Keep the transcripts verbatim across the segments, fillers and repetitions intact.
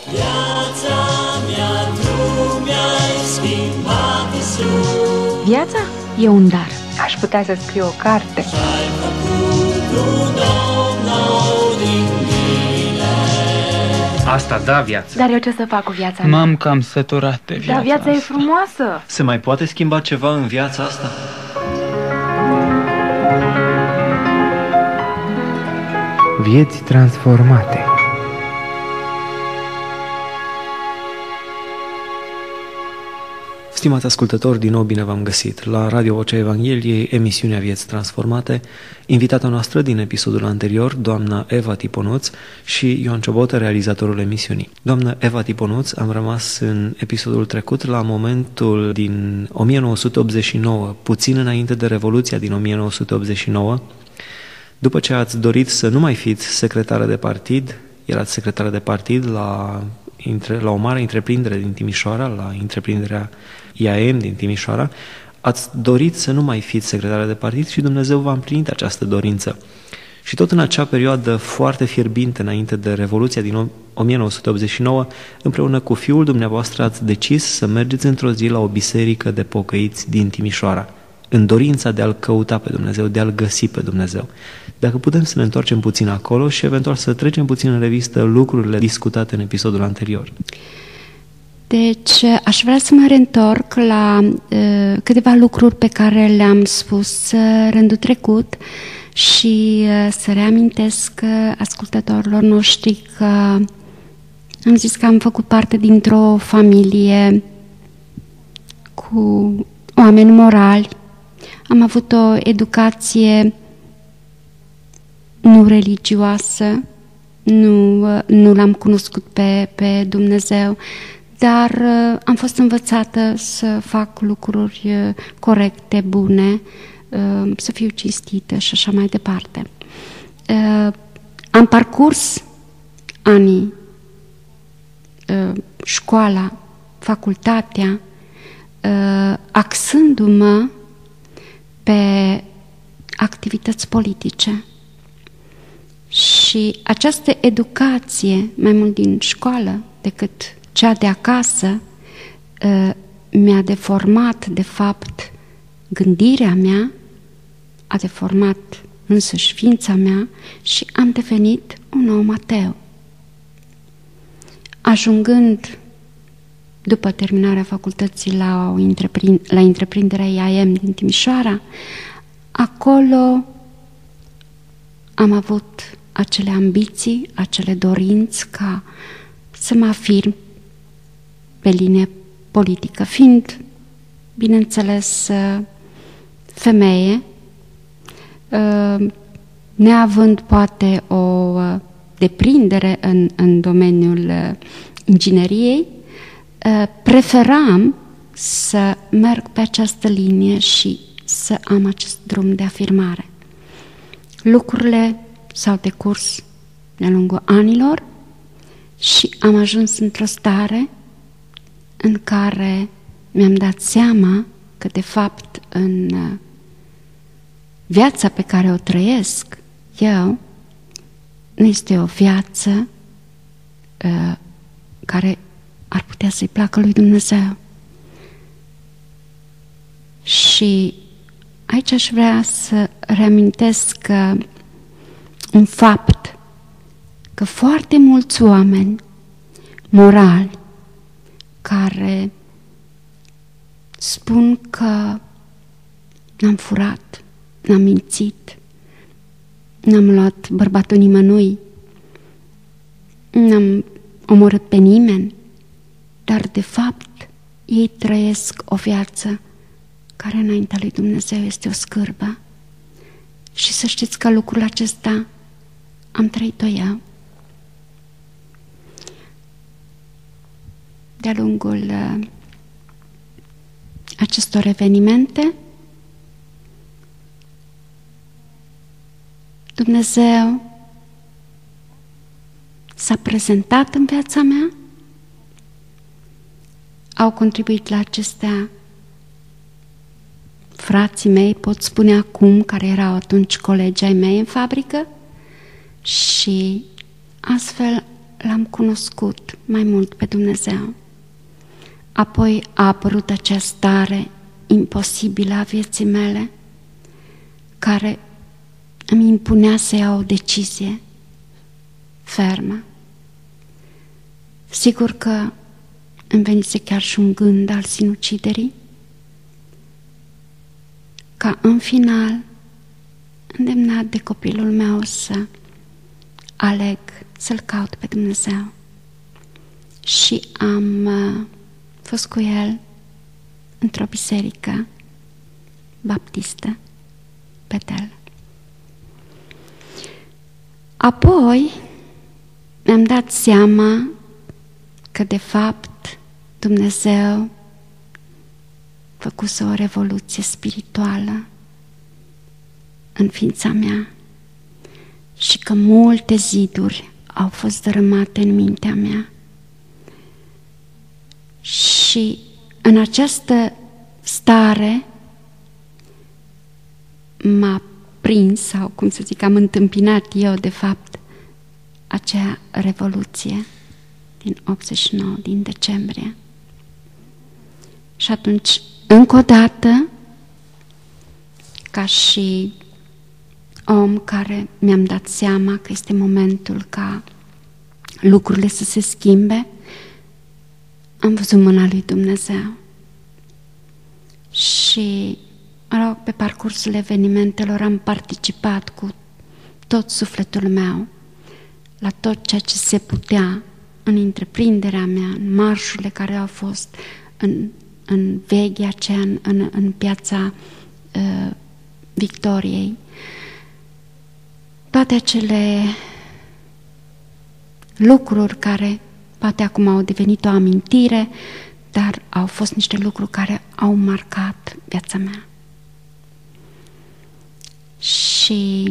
Viața mea, tu mi-ai schimbat, Iisus. Viața e un dar. Aș putea să scriu o carte. Și-ai făcut un om nou din mine. Asta da viață. Dar eu ce să fac cu viața mea? M-am cam săturat de viața Dar viața asta. e frumoasă. Se mai poate schimba ceva în viața asta? Vieți transformate. Stimați ascultători, din nou bine v-am găsit la Radio Vocea Evangheliei, emisiunea Vieți Transformate. Invitata noastră din episodul anterior, doamna Eva Tiponuț și Ioan Ciobotă, realizatorul emisiunii. Doamna Eva Tiponuț, am rămas în episodul trecut la momentul din o mie nouă sute optzeci și nouă, puțin înainte de Revoluția din o mie nouă sute optzeci și nouă, după ce ați dorit să nu mai fiți secretară de partid, erați secretară de partid la, la o mare întreprindere din Timișoara, la întreprinderea I A M din Timișoara, ați dorit să nu mai fiți secretară de partid și Dumnezeu v-a împlinit această dorință. Și tot în acea perioadă foarte fierbinte înainte de Revoluția din o mie nouă sute optzeci și nouă, împreună cu fiul dumneavoastră ați decis să mergeți într-o zi la o biserică de pocăiți din Timișoara, în dorința de a-L căuta pe Dumnezeu, de a-L găsi pe Dumnezeu. Dacă putem să ne întoarcem puțin acolo și eventual să trecem puțin în revistă lucrurile discutate în episodul anterior. Deci aș vrea să mă reîntorc la uh, câteva lucruri pe care le-am spus uh, rândul trecut și uh, să reamintesc uh, ascultătorilor noștri că am zis că am făcut parte dintr-o familie cu oameni morali. Am avut o educație nu religioasă, nu, nu l-am cunoscut pe, pe Dumnezeu, dar uh, am fost învățată să fac lucruri uh, corecte, bune, uh, să fiu cinstită și așa mai departe. Uh, am parcurs anii, uh, școala, facultatea, uh, axându-mă pe activități politice. Și această educație, mai mult din școală decât cea de acasă, mi-a deformat, de fapt, gândirea mea, a deformat însăși ființa mea și am devenit un om ateu. Ajungând, după terminarea facultății la, o întreprind, la întreprinderea I A M din Timișoara, acolo am avut acele ambiții, acele dorinți ca să mă afirm pe linie politică, fiind, bineînțeles, femeie, neavând poate o deprindere în, în domeniul ingineriei, preferam să merg pe această linie și să am acest drum de afirmare. Lucrurile s-au decurs de-a lungul anilor și am ajuns într-o stare în care mi-am dat seama că, de fapt, în viața pe care o trăiesc eu, nu este o viață uh, care ar putea să-i placă lui Dumnezeu. Și aici aș vrea să reamintesc că un fapt, că foarte mulți oameni morali care spun că n-am furat, n-am mințit, n-am luat bărbatul nimănui, n-am omorât pe nimeni, dar de fapt ei trăiesc o viață care înaintea lui Dumnezeu este o scârbă. Și să știți că lucrul acesta am trăit-o eu. De-a lungul uh, acestor evenimente, Dumnezeu s-a prezentat în viața mea, au contribuit la acestea frații mei, pot spune acum, care erau atunci colegi ai mei în fabrică, și astfel l-am cunoscut mai mult pe Dumnezeu. Apoi a apărut acea stare imposibilă a vieții mele, care îmi impunea să iau o decizie fermă. Sigur că îmi venise chiar și un gând al sinuciderii, ca în final, îndemnat de copilul meu, să aleg să-L caut pe Dumnezeu. Și am uh, fost cu el într-o biserică baptistă, Betel. Apoi mi-am dat seama că de fapt Dumnezeu făcuse o revoluție spirituală în ființa mea și că multe ziduri au fost dărâmate în mintea mea. Și în această stare m-a prins, sau cum să zic, am întâmpinat eu de fapt acea revoluție din optzeci și nouă, din decembrie. Și atunci, încă o dată, ca și om care mi-am dat seama că este momentul ca lucrurile să se schimbe, am văzut mâna lui Dumnezeu. Și, mă rog, pe parcursul evenimentelor am participat cu tot sufletul meu la tot ceea ce se putea în întreprinderea mea, în marșurile care au fost, în, în veghea aceea, în, în, în piața uh, Victoriei. Toate acele lucruri care poate acum au devenit o amintire, dar au fost niște lucruri care au marcat viața mea. Și,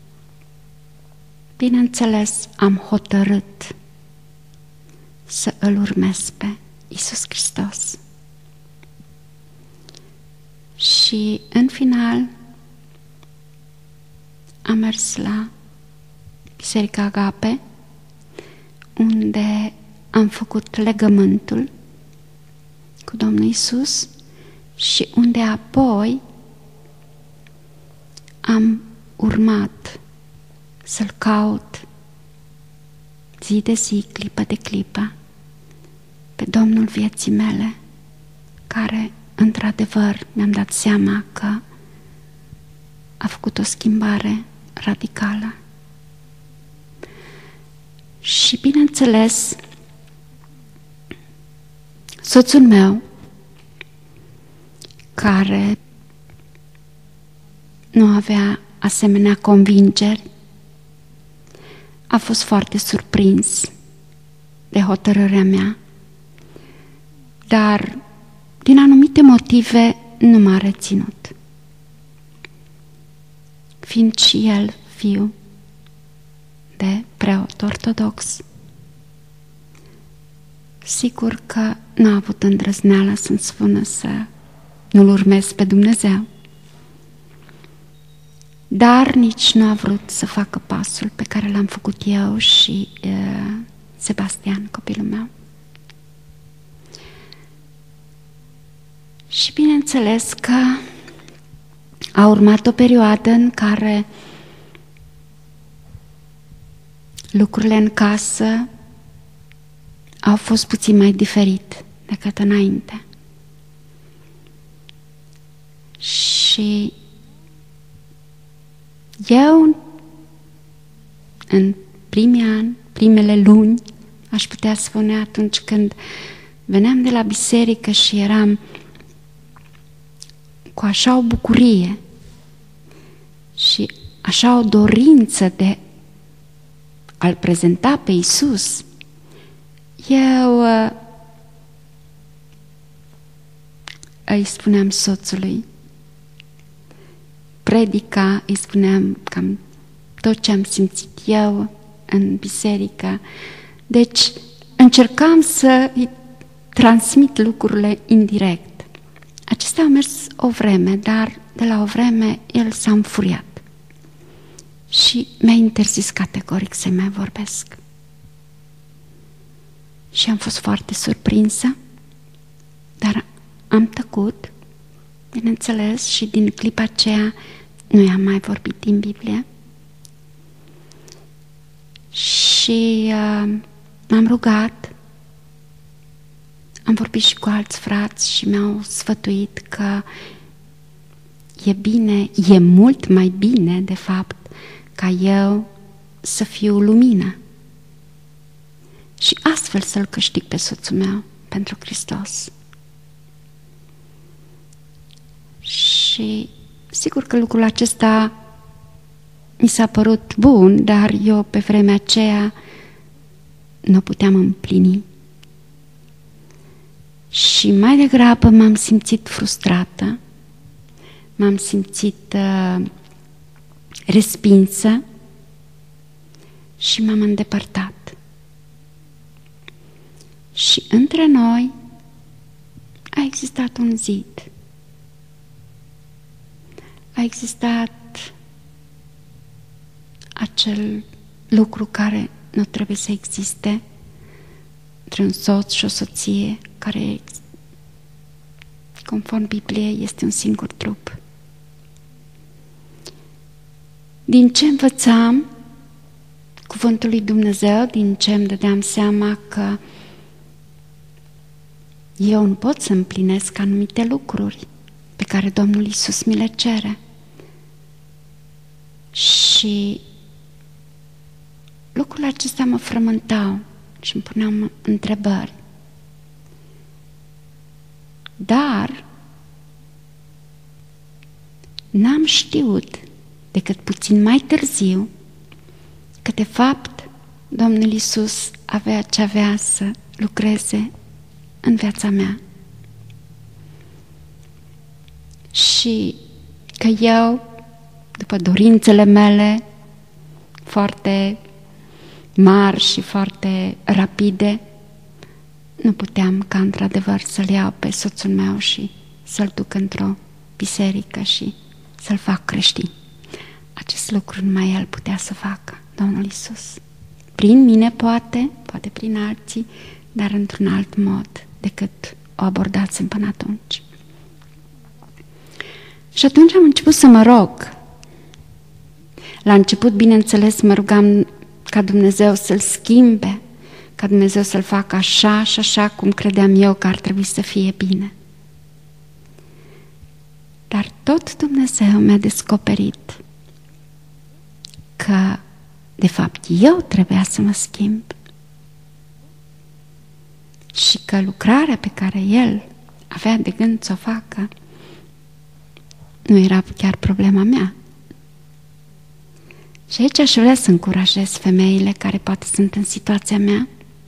bineînțeles, am hotărât să îl urmez pe Iisus Hristos. Și, în final, am mers la Biserica Agape, unde am făcut legământul cu Domnul Iisus și unde apoi am urmat să-L caut zi de zi, clipă de clipă, pe Domnul vieții mele, care, într-adevăr, mi-am dat seama că a făcut o schimbare radicală. Și, bineînțeles, soțul meu, care nu avea asemenea convingeri, a fost foarte surprins de hotărârea mea, dar din anumite motive nu m-a reținut. Fiind și el fiu de preot ortodox, sigur că n-a avut îndrăzneala să-mi spună să nu-L urmez pe Dumnezeu. Dar nici nu a vrut să facă pasul pe care l-am făcut eu și uh, Sebastian, copilul meu. Și bineînțeles că a urmat o perioadă în care lucrurile în casă au fost puțin mai diferit decât înainte. Și eu, în primii ani, primele luni, aș putea spune, atunci când veneam de la biserică și eram cu așa o bucurie și așa o dorință de a-L prezenta pe Iisus, eu uh, îi spuneam soțului, predica, îi spuneam cam tot ce am simțit eu în biserică. Deci încercam să îi transmit lucrurile indirect. Acestea au mers o vreme, dar de la o vreme el s-a înfuriat și mi-a interzis categoric să mai vorbesc. și am fost foarte surprinsă, dar am tăcut, bineînțeles, și din clipa aceea nu i-am mai vorbit din Biblie. Și uh, m-am rugat, am vorbit și cu alți frați și mi-au sfătuit că e bine, e mult mai bine, de fapt, ca eu să fiu lumină și astfel să-l câștig pe soțul meu pentru Hristos. Și sigur că lucrul acesta mi s-a părut bun, dar eu pe vremea aceea nu puteam împlini. Și mai degrabă m-am simțit frustrată, m-am simțit uh, respinsă și m-am îndepărtat. Și între noi a existat un zid. A existat acel lucru care nu trebuie să existe între un soț și o soție, care, conform Bibliei, este un singur trup. Din ce învățam cuvântul lui Dumnezeu, din ce îmi dădeam seama că eu nu pot să împlinesc anumite lucruri pe care Domnul Iisus mi le cere. Și lucrurile acestea mă frământau și îmi puneam întrebări. Dar n-am știut decât puțin mai târziu că de fapt Domnul Iisus avea ce avea să lucreze în viața mea. Și că eu, după dorințele mele foarte mari și foarte rapide, nu puteam ca într-adevăr să-l iau pe soțul meu și să-l duc într-o biserică și să-l fac creștin. Acest lucru numai el putea să facă, Domnul Iisus. Prin mine poate, poate prin alții, dar într-un alt mod decât o abordați până atunci. Și atunci am început să mă rog. La început, bineînțeles, mă rugam ca Dumnezeu să-l schimbe, ca Dumnezeu să-l facă așa și așa cum credeam eu că ar trebui să fie bine. Dar tot Dumnezeu mi-a descoperit că, de fapt, eu trebuia să mă schimb și că lucrarea pe care El avea de gând să o facă nu era chiar problema mea. Și aici aș vrea să încurajez femeile care poate sunt în situația mea,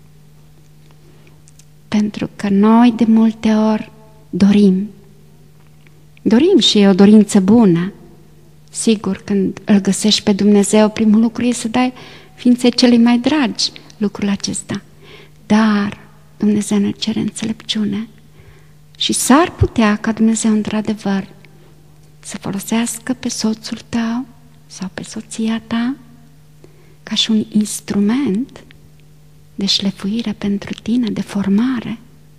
pentru că noi de multe ori dorim. Dorim și e o dorință bună. Sigur, când îl găsești pe Dumnezeu, primul lucru e să dai ființei celei mai dragi lucrul acesta. Dar Dumnezeu ne cere înțelepciune și s-ar putea ca Dumnezeu într-adevăr să folosească pe soțul tău sau pe soția ta ca și un instrument de șlefuire pentru tine, de formare.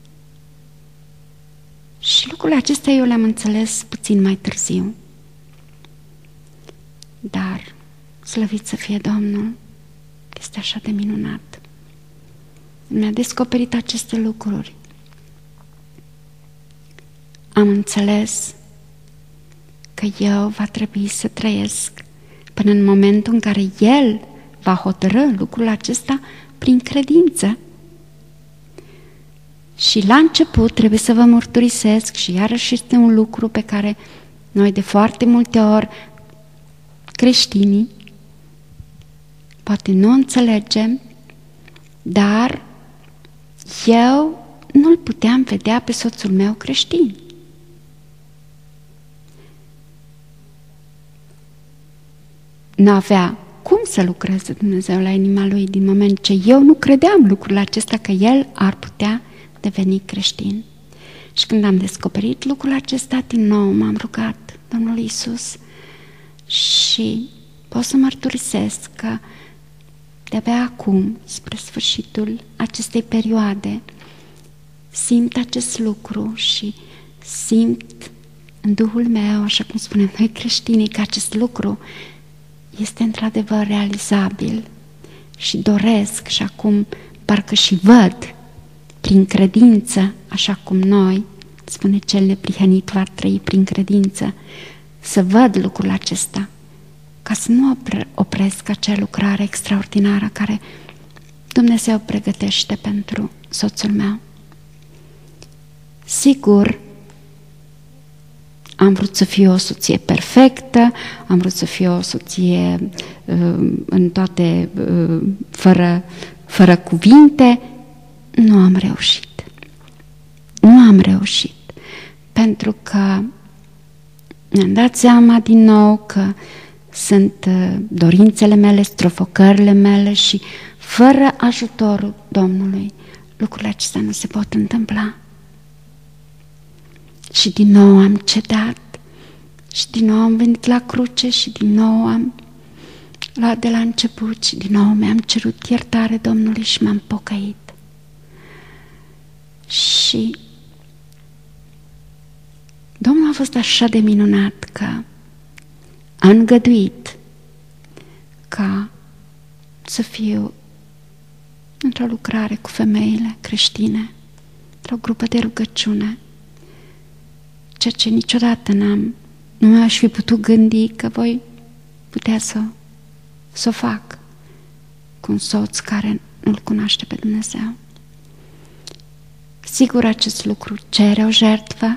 Și lucrurile acestea eu le-am înțeles puțin mai târziu. Dar, slăvit să fie Domnul, este așa de minunat. Mi-a descoperit aceste lucruri. Am înțeles că eu va trebui să trăiesc până în momentul în care El va hotărâ lucrul acesta prin credință. Și la început trebuie să vă mărturisesc și iarăși este un lucru pe care noi de foarte multe ori creștinii poate nu înțelegem, dar eu nu-l puteam vedea pe soțul meu creștin. Nu avea cum să lucreze Dumnezeu la inima lui din moment ce eu nu credeam lucrul acesta că el ar putea deveni creștin. Și când am descoperit lucrul acesta, din nou m-am rugat Domnul Iisus și pot să mărturisesc că de-abia acum, spre sfârșitul acestei perioade, simt acest lucru și simt în Duhul meu, așa cum spunem noi creștinii, că acest lucru este într-adevăr realizabil și doresc și acum parcă și văd prin credință, așa cum noi, spune cel neprihănit va trăi prin credință, să văd lucrul acesta, ca să nu opresc acea lucrare extraordinară care Dumnezeu pregătește pentru soțul meu. Sigur, am vrut să fiu o soție perfectă, am vrut să fiu o soție uh, în toate, uh, fără, fără cuvinte, nu am reușit. Nu am reușit, pentru că mi-am dat seama din nou că sunt dorințele mele, strofocările mele și fără ajutorul Domnului lucrurile acestea nu se pot întâmpla. Și din nou am cedat și din nou am venit la cruce și din nou am luat de la început și din nou mi-am cerut iertare Domnului și m-am pocăit. Și Domnul a fost așa de minunat că a îngăduit ca să fiu într-o lucrare cu femeile creștine, într-o grupă de rugăciune, ceea ce niciodată n-am, nu mi-aș fi putut gândi că voi putea să, să o fac cu un soț care nu-L cunoaște pe Dumnezeu. Sigur, acest lucru cere o jertfă,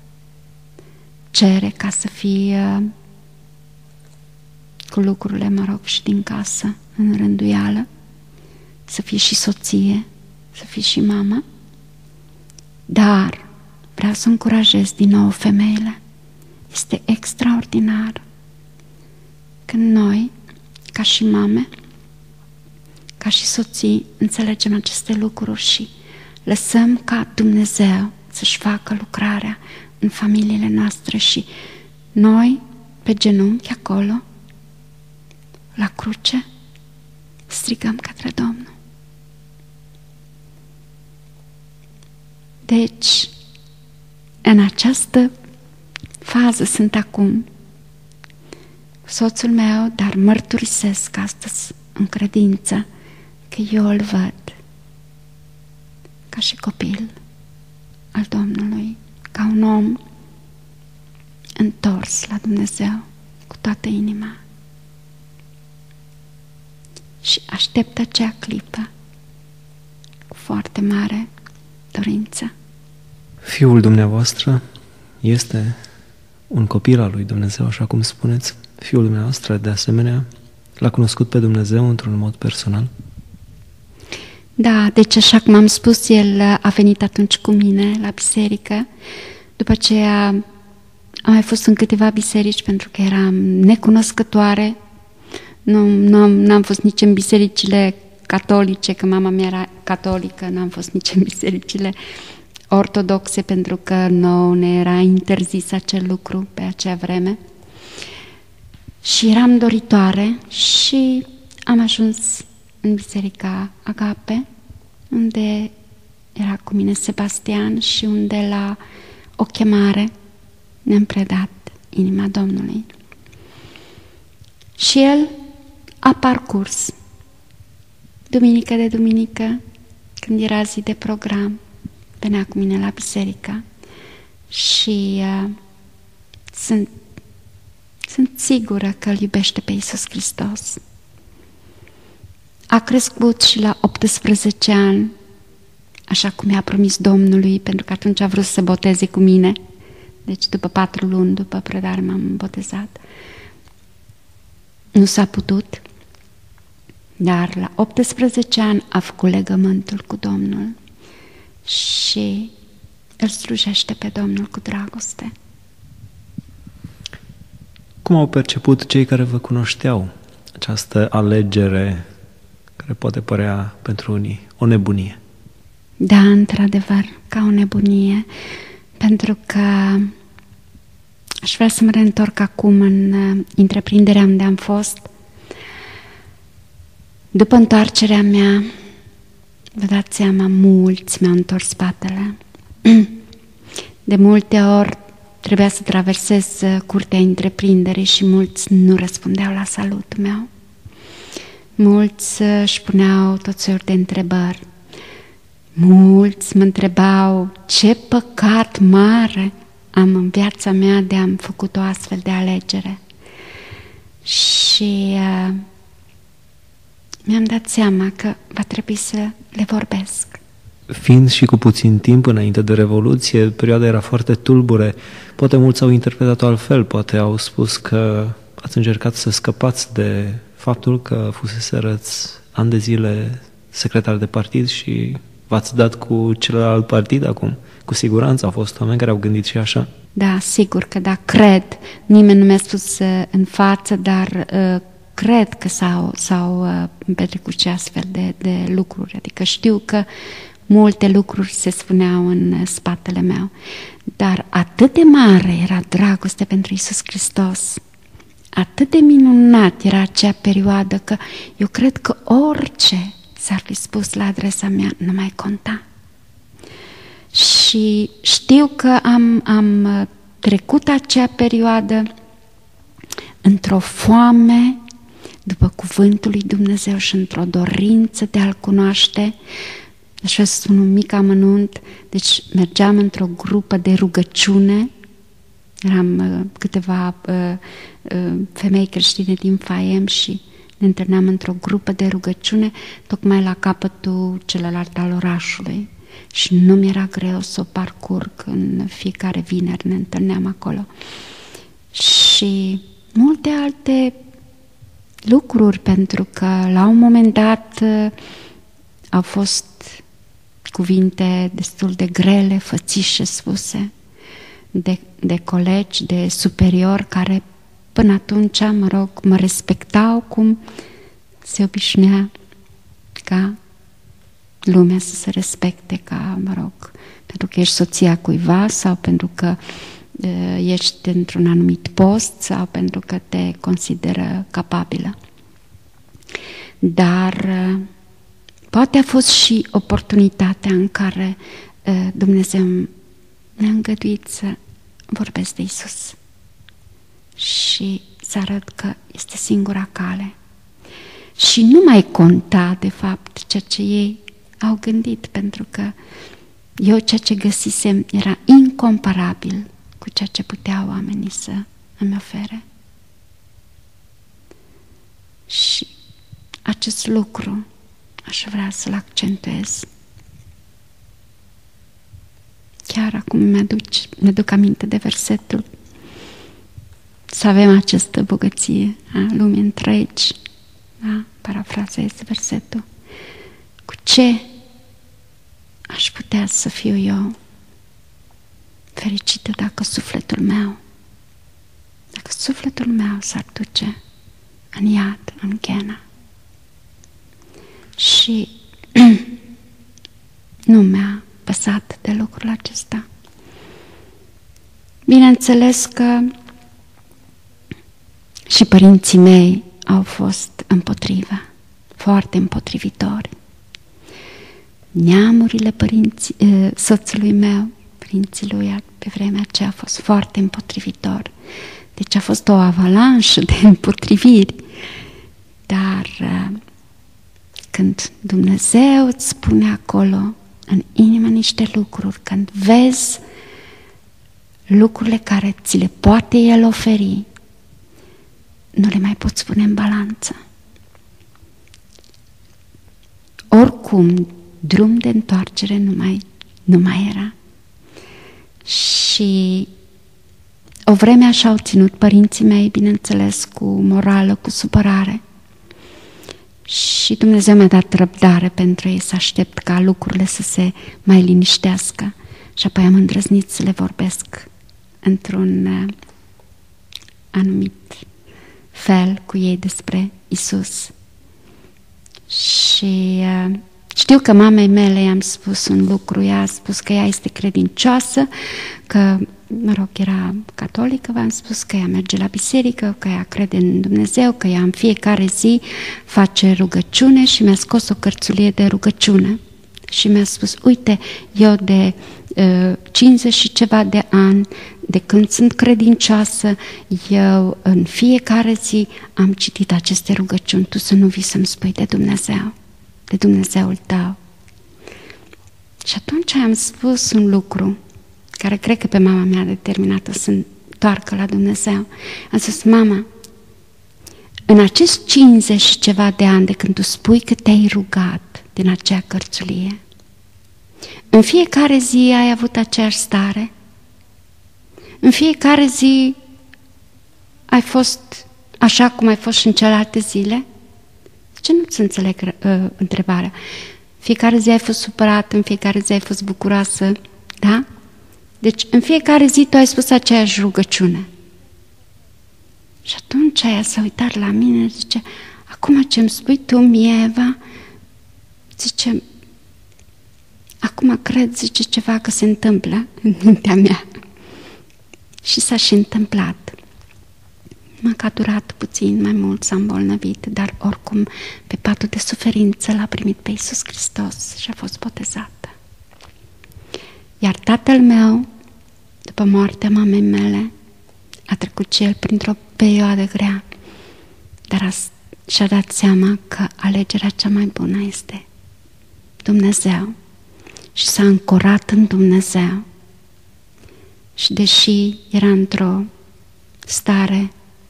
cere ca să fie cu lucrurile, mă rog, și din casă, în rânduială, să fie și soție, să fie și mamă, dar vreau să încurajez din nou femeile. Este extraordinar când noi, ca și mame, ca și soții, înțelegem aceste lucruri și lăsăm ca Dumnezeu să-și facă lucrarea în familiile noastre și noi, pe genunchi acolo, la cruce, strigăm către Domnul. Deci, în această fază sunt acum soțul meu, dar mărturisesc astăzi în credință că eu îl văd ca și copil al Domnului, ca un om întors la Dumnezeu cu toată inima. Și aștept acea clipă cu foarte mare dorință. Fiul dumneavoastră este un copil al lui Dumnezeu, așa cum spuneți. Fiul dumneavoastră, de asemenea, l-a cunoscut pe Dumnezeu într-un mod personal? Da, deci așa cum am spus, el a venit atunci cu mine la biserică. După aceea am mai fost în câteva biserici pentru că eram necunoscătoare. Nu, n-am, n-am fost nici în bisericile catolice, că mama mea era catolică, n-am fost nici în bisericile ortodoxe pentru că nouă ne era interzis acel lucru pe acea vreme. Și eram doritoare și am ajuns în biserica Agape, unde era cu mine Sebastian și unde la o chemare ne-am predat inima Domnului. Și el a parcurs duminică de duminică, când era zi de program, venea cu mine la biserică și uh, sunt, sunt sigură că îl iubește pe Iisus Hristos. A crescut și la optsprezece ani, așa cum i-a promis Domnului, pentru că atunci a vrut să se boteze cu mine. Deci după patru luni, după predare, m-am botezat. Nu s-a putut, dar la optsprezece ani a făcut legământul cu Domnul și îl slujește pe Domnul cu dragoste. Cum au perceput cei care vă cunoșteau această alegere care poate părea pentru unii o nebunie? Da, într-adevăr, ca o nebunie, pentru că aș vrea să mă reîntorc acum în uh, întreprinderea unde am fost. După întoarcerea mea, vă dați seama, mulți mi-au întors spatele. De multe ori trebuia să traversez curtea întreprinderii și mulți nu răspundeau la salutul meu. Mulți își puneau tot soiul de întrebări. Mulți mă întrebau ce păcat mare am în viața mea de am făcut o astfel de alegere. Și uh, mi-am dat seama că va trebui să le vorbesc. Fiind și cu puțin timp înainte de Revoluție, perioada era foarte tulbure. Poate mulți au interpretat-o altfel, poate au spus că ați încercat să scăpați de faptul că fuseserăți ani de zile secretar de partid și v-ați dat cu celălalt partid acum. Cu siguranță au fost oameni care au gândit și așa. Da, sigur că da, cred. Nimeni nu mi-a spus uh, în față, dar uh, cred că s-au, s-au uh, petrecut și astfel de, de lucruri. Adică știu că multe lucruri se spuneau în spatele meu. Dar atât de mare era dragoste pentru Iisus Hristos, atât de minunat era acea perioadă, că eu cred că orice s-ar fi spus la adresa mea nu mai conta. Și știu că am, am trecut acea perioadă într-o foame după cuvântul lui Dumnezeu și într-o dorință de a-L cunoaște. Aș vrea să spun un mic amănunt. Deci mergeam într-o grupă de rugăciune. Eram uh, câteva uh, uh, femei creștine din Faiem și ne întâlneam într-o grupă de rugăciune tocmai la capătul celălalt al orașului. Și nu mi-era greu să o parcurg, în fiecare vineri ne întâlneam acolo. Și multe alte lucruri, pentru că la un moment dat au fost cuvinte destul de grele, fățișe spuse, de, de colegi, de superiori, care până atunci, mă rog, mă respectau cum se obișnuia ca lumea să se respecte, ca, mă rog, pentru că ești soția cuiva sau pentru că uh, ești într-un anumit post sau pentru că te consideră capabilă. Dar uh, poate a fost și oportunitatea în care uh, Dumnezeu ne-a îngăduit să vorbesc de Iisus și să arăt că este singura cale. Și nu mai conta, de fapt, ceea ce ei au gândit, pentru că eu ceea ce găsisem era incomparabil cu ceea ce puteau oamenii să îmi ofere. Și acest lucru aș vrea să-l accentuez. Chiar acum mi-aduc, mi-aduc aminte de versetul: să avem această bogăție a lumii întregi. Da? Parafrazez versetul. Cu ce aș putea să fiu eu fericită dacă sufletul meu, dacă sufletul meu s-ar duce în iad, în ghena? Și nu mi-a păsat de lucrul acesta. Bineînțeles că și părinții mei au fost împotrivă, foarte împotrivitori. Neamurile părinții, soțului meu, părinții lui pe vremea aceea, a fost foarte împotrivitor. Deci a fost o avalanșă de împotriviri. Dar când Dumnezeu îți spune acolo în inimă niște lucruri, când vezi lucrurile care ți le poate El oferi, nu le mai poți pune în balanță. Oricum, drum de întoarcere nu mai, nu mai era. Și o vreme așa au ținut părinții mei, bineînțeles, cu morală, cu supărare. Și Dumnezeu mi-a dat răbdare pentru ei, să aștept ca lucrurile să se mai liniștească. Și apoi am îndrăznit să le vorbesc într-un uh, anumit fel cu ei despre Isus. Și uh, știu că mamei mele i-am spus un lucru, ea a spus că ea este credincioasă, că mă rog, era catolică, v-am spus că ea merge la biserică, că ea crede în Dumnezeu, că ea în fiecare zi face rugăciune și mi-a scos o cărțulie de rugăciune. Și mi-a spus, uite, eu de uh, cincizeci și ceva de ani, de când sunt credincioasă, eu în fiecare zi am citit aceste rugăciuni. Tu să nu vii să-mi spui de Dumnezeu, de Dumnezeul tău. Și atunci am spus un lucru care cred că pe mama mea a determinat-o să întoarcă la Dumnezeu. Am spus, mama, în acest cincizeci și ceva de ani de când tu spui că te-ai rugat din acea cărțulie, în fiecare zi ai avut aceeași stare? În fiecare zi ai fost așa cum ai fost și în celelalte zile? Ce nu-ți înțeleg uh, întrebarea? Fiecare zi ai fost supărată, în fiecare zi ai fost bucuroasă, da? Deci în fiecare zi tu ai spus aceeași rugăciune. Și atunci aia s-a uitat la mine, zice, acum ce-mi spui tu mie, Eva? Zice, acum cred, zice, ceva că se întâmplă în mintea mea. Și s-a și întâmplat. Mă că a durat puțin, mai mult s-a îmbolnăvit, dar oricum pe patul de suferință l-a primit pe Iisus Hristos și a fost botezată. Iar tatăl meu, după moartea mamei mele, a trecut și el printr-o perioadă grea, dar a, și-a dat seama că alegerea cea mai bună este Dumnezeu și s-a ancorat în Dumnezeu. Și deși era într-o stare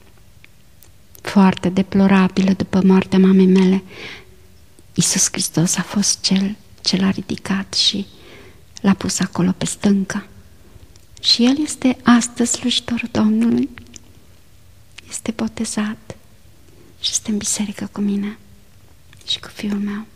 foarte deplorabilă după moartea mamei mele, Iisus Hristos a fost cel ce l-a ridicat și l-a pus acolo pe stâncă. Și el este astăzi slujitorul Domnului, este botezat și este în biserică cu mine și cu fiul meu.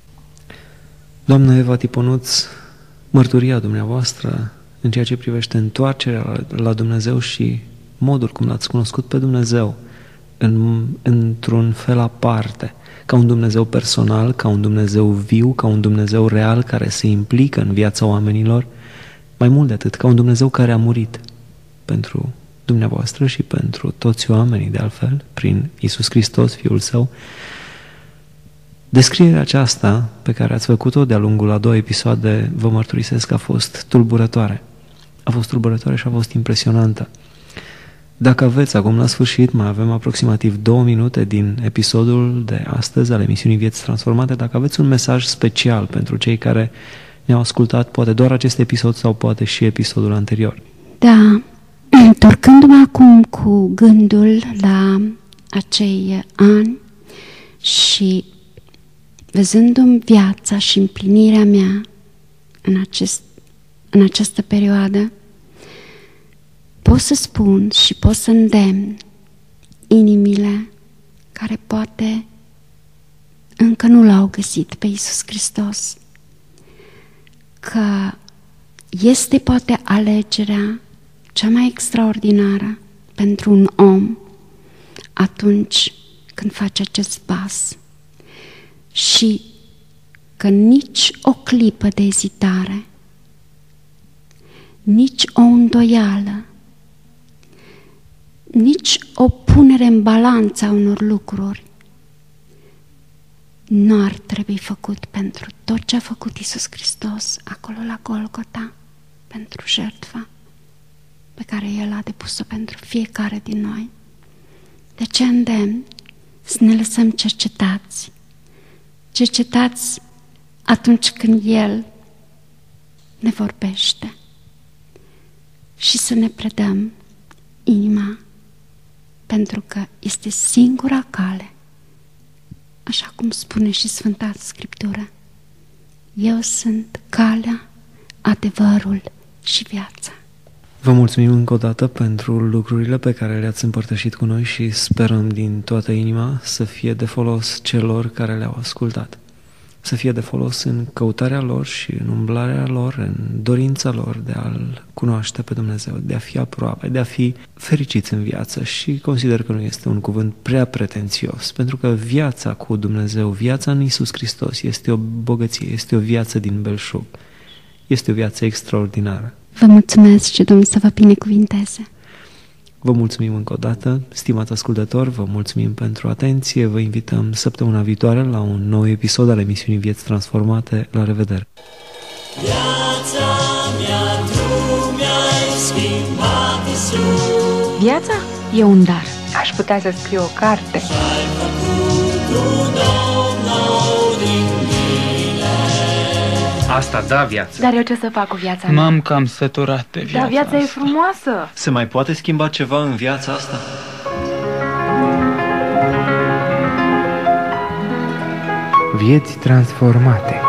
Doamna Eva Tiponuț, mărturia dumneavoastră în ceea ce privește întoarcerea la Dumnezeu și modul cum l-ați cunoscut pe Dumnezeu în, într-un fel aparte, ca un Dumnezeu personal, ca un Dumnezeu viu, ca un Dumnezeu real care se implică în viața oamenilor, mai mult de atât, ca un Dumnezeu care a murit pentru dumneavoastră și pentru toți oamenii, de altfel, prin Iisus Hristos, Fiul Său. Descrierea aceasta pe care ați făcut-o de-a lungul a două episoade, vă mărturisesc că a fost tulburătoare. A fost tulburătoare și a fost impresionantă. Dacă aveți, acum la sfârșit, mai avem aproximativ două minute din episodul de astăzi al emisiunii Vieți Transformate, dacă aveți un mesaj special pentru cei care ne-au ascultat, poate doar acest episod sau poate și episodul anterior. Da, întorcându-mă acum cu gândul la acei ani și văzându-mi viața și împlinirea mea în, acest, în această perioadă, pot să spun și pot să îndemn inimile care poate încă nu l-au găsit pe Iisus Hristos, că este poate alegerea cea mai extraordinară pentru un om atunci când face acest pas și că nici o clipă de ezitare, nici o îndoială, nici o punere în balanță a unor lucruri nu ar trebui făcut pentru tot ce a făcut Iisus Hristos acolo la Golgota, pentru jertfa pe care El a depus-o pentru fiecare din noi. De ce îndemn să ne lăsăm cercetați? Cercetați atunci când El ne vorbește și să ne predăm inima, pentru că este singura cale, așa cum spune și Sfânta Scriptură. Eu sunt calea, adevărul și viața. Vă mulțumim încă o dată pentru lucrurile pe care le-ați împărtășit cu noi și sperăm din toată inima să fie de folos celor care le-au ascultat. Să fie de folos în căutarea lor și în umblarea lor, în dorința lor de a-L cunoaște pe Dumnezeu, de a fi aproape, de a fi fericiți în viață. Și consider că nu este un cuvânt prea pretențios, pentru că viața cu Dumnezeu, viața în Iisus Hristos este o bogăție, este o viață din belșug, este o viață extraordinară. Vă mulțumesc și Domnul să vă binecuvinteze. Vă mulțumim încă o dată, stimați ascultători, vă mulțumim pentru atenție, vă invităm săptămâna viitoare la un nou episod al emisiunii Vieți Transformate. La revedere! Viața mea, tu mi-ai schimbat, Iisus. Viața e un dar. Aș putea să scriu o carte. Ai făcut un om nou din mine. Asta da viață. Dar eu ce să fac cu viața mea? M-am cam săturat de viața Dar viața e asta. frumoasă. Se mai poate schimba ceva în viața asta? Vieți transformate.